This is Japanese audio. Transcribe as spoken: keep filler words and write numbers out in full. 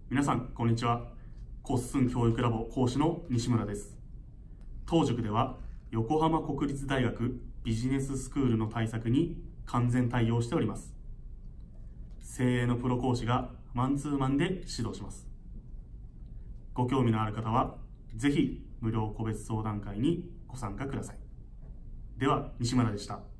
皆さん、こんにちは。コッスン教育ラボ講師の西村です。当塾では、横浜国立大学ビジネススクールの対策に完全対応しております。精鋭のプロ講師がマンツーマンで指導します。ご興味のある方は、ぜひ無料個別相談会にご参加ください。では、西村でした。